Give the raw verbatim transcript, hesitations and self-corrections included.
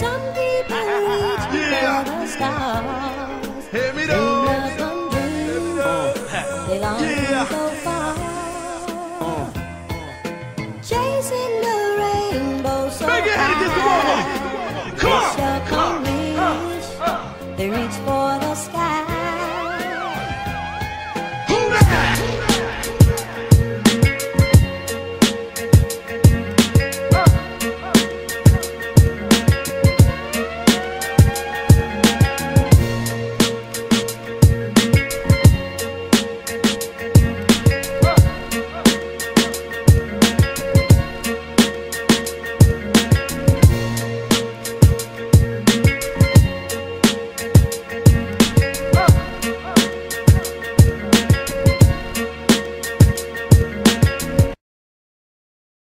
Some people reach Yeah. for the stars. Hear me They though. love them dreams. They long Yeah. to go far. Chasing the rainbow so Bring your head against the wall. high. Come They on. shall come reach. They reach for